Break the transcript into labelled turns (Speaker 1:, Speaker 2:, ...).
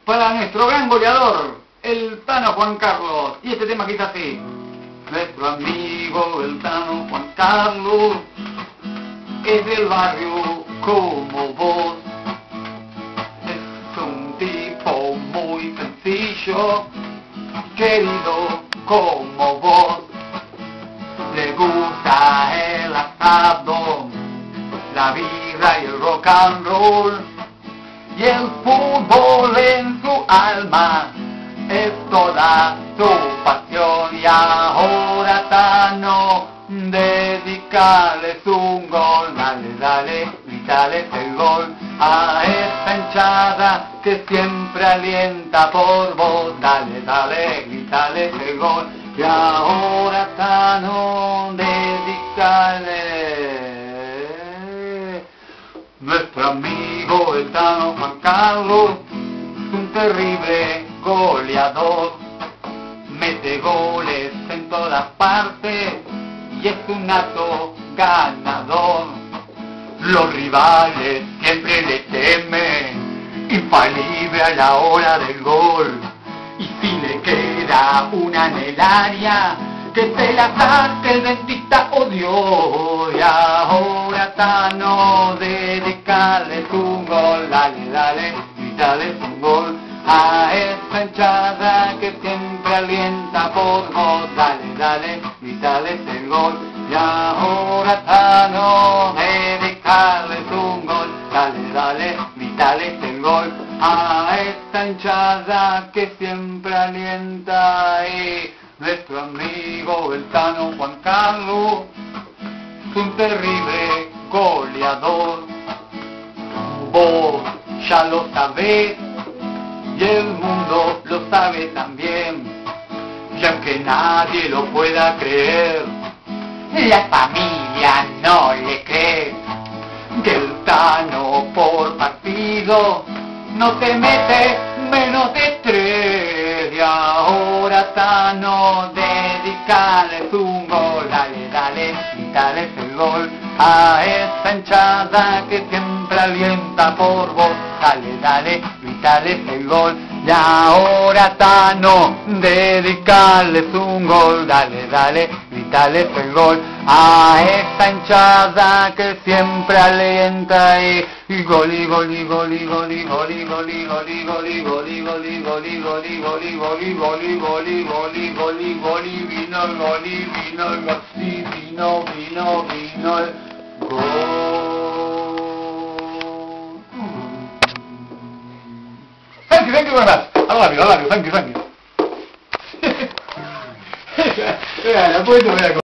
Speaker 1: para nuestro gran goleador, el Tano Juan Carlos. Y este tema que dice así: nuestro amigo el Tano Juan Carlos es del barrio como vos. Es un tipo muy sencillo, querido como vos. Le gusta el asado, la birra y el rock and roll, y el fútbol en su alma es toda su pasión. Y ahora Tano, dedicarles un gol, dale, dale, gritales el gol a esta hinchada que siempre alienta por vos, dale, dale, gritales el gol. Y ahora Tano, dedicale. Nuestro amigo el Tano Juan Carlos es un terrible goleador, mete goles en todas partes y es un nato ganador. Los rivales siempre le temen, infalible a la hora del gol. Y si le queda una en el área, que se la saque el dentista odió. Y ahora Tano, dedicarles un gol, dale, dale, gritales un gol a esta hinchada que siempre alienta por vos, dale, dale, gritales el gol. Y ahora Tano, dedicarles un gol, dale, dale, gritales el gol a esta hinchada que siempre alienta. Y nuestro amigo el Tano Juan Carlos es un terrible goleador, vos ya lo sabés y el mundo lo sabe también, y aunque nadie lo pueda creer, la familia no le cree, que el Tano por partido no te mete menos de 3. Y ahora Tano, dedicarles un gol, dale, dale, gritales el gol a esta hinchada que siempre alienta por vos, dale, dale, gritales el gol. Y ahora Tano, dedicarles un gol, dale, dale, gritales el gol a esta hinchada que siempre alienta. Y gol, y gol, y gol, y gol, y gol, y gol, y gol, y gol, y gol, y gol, y gol, y gol, y gol, y gol, y gol, y gol, y gol, y gol, y gol, y vino el gol, y vino el gol, y vino el gol. Thank you very much. I love you, thank you. La puedo ver